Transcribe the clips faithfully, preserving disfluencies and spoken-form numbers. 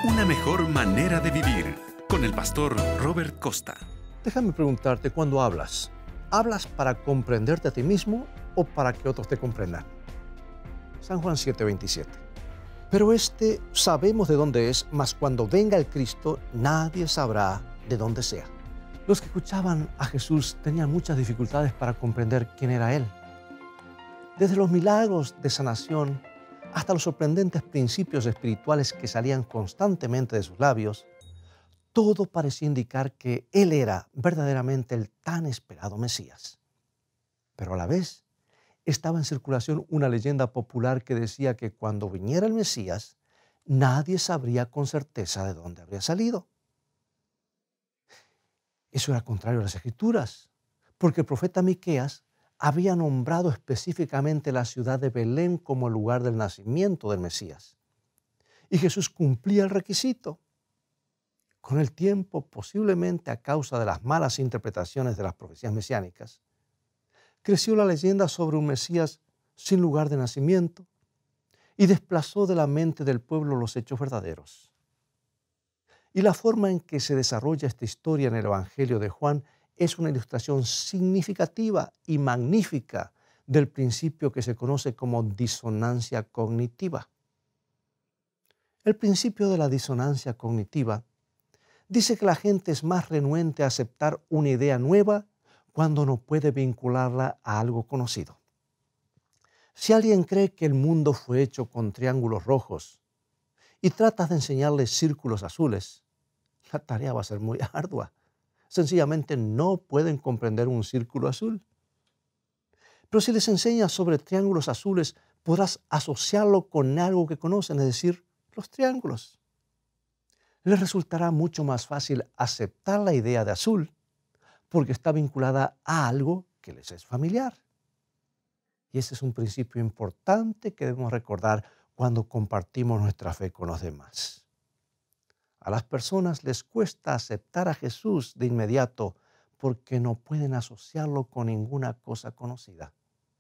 Una mejor manera de vivir, con el pastor Robert Costa. Déjame preguntarte, cuando hablas, ¿hablas para comprenderte a ti mismo o para que otros te comprendan? San Juan siete veintisiete. Pero este sabemos de dónde es, mas cuando venga el Cristo, nadie sabrá de dónde sea. Los que escuchaban a Jesús tenían muchas dificultades para comprender quién era Él. Desde los milagros de sanación hasta los sorprendentes principios espirituales que salían constantemente de sus labios, todo parecía indicar que Él era verdaderamente el tan esperado Mesías. Pero a la vez, estaba en circulación una leyenda popular que decía que cuando viniera el Mesías, nadie sabría con certeza de dónde habría salido. Eso era contrario a las Escrituras, porque el profeta Miqueas había nombrado específicamente la ciudad de Belén como el lugar del nacimiento del Mesías. Y Jesús cumplía el requisito. Con el tiempo, posiblemente a causa de las malas interpretaciones de las profecías mesiánicas, creció la leyenda sobre un Mesías sin lugar de nacimiento y desplazó de la mente del pueblo los hechos verdaderos. Y la forma en que se desarrolla esta historia en el Evangelio de Juan es una ilustración significativa y magnífica del principio que se conoce como disonancia cognitiva. El principio de la disonancia cognitiva dice que la gente es más renuente a aceptar una idea nueva cuando no puede vincularla a algo conocido. Si alguien cree que el mundo fue hecho con triángulos rojos y tratas de enseñarles círculos azules, la tarea va a ser muy ardua. Sencillamente no pueden comprender un círculo azul. Pero si les enseñas sobre triángulos azules, podrás asociarlo con algo que conocen, es decir, los triángulos. Les resultará mucho más fácil aceptar la idea de azul porque está vinculada a algo que les es familiar. Y ese es un principio importante que debemos recordar cuando compartimos nuestra fe con los demás. A las personas les cuesta aceptar a Jesús de inmediato porque no pueden asociarlo con ninguna cosa conocida.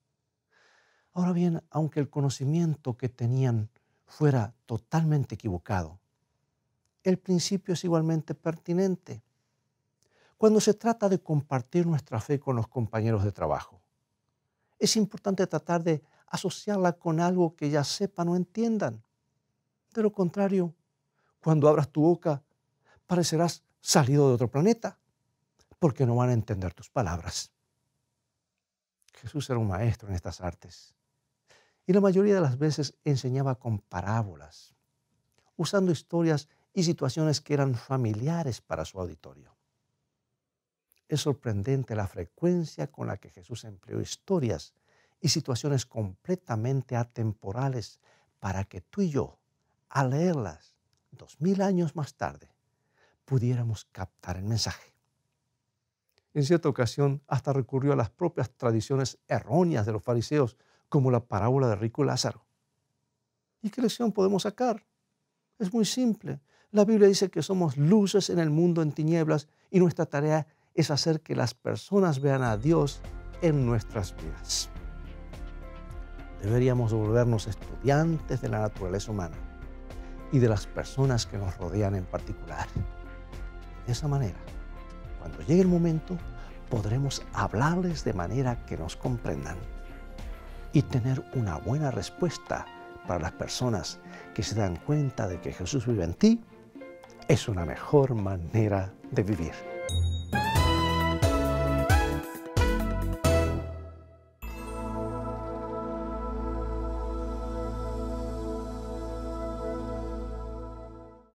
Ahora bien, aunque el conocimiento que tenían fuera totalmente equivocado, el principio es igualmente pertinente. Cuando se trata de compartir nuestra fe con los compañeros de trabajo, es importante tratar de asociarla con algo que ya sepan o entiendan. De lo contrario, cuando abras tu boca, parecerás salido de otro planeta, porque no van a entender tus palabras. Jesús era un maestro en estas artes, y la mayoría de las veces enseñaba con parábolas, usando historias y situaciones que eran familiares para su auditorio. Es sorprendente la frecuencia con la que Jesús empleó historias y situaciones completamente atemporales para que tú y yo, al leerlas, dos mil años más tarde, pudiéramos captar el mensaje. En cierta ocasión, hasta recurrió a las propias tradiciones erróneas de los fariseos, como la parábola de rico y Lázaro. ¿Y qué lección podemos sacar? Es muy simple. La Biblia dice que somos luces en el mundo en tinieblas y nuestra tarea es hacer que las personas vean a Dios en nuestras vidas. Deberíamos volvernos estudiantes de la naturaleza humana y de las personas que nos rodean en particular. De esa manera, cuando llegue el momento, podremos hablarles de manera que nos comprendan y tener una buena respuesta para las personas que se dan cuenta de que Jesús vive en ti. Es una mejor manera de vivir.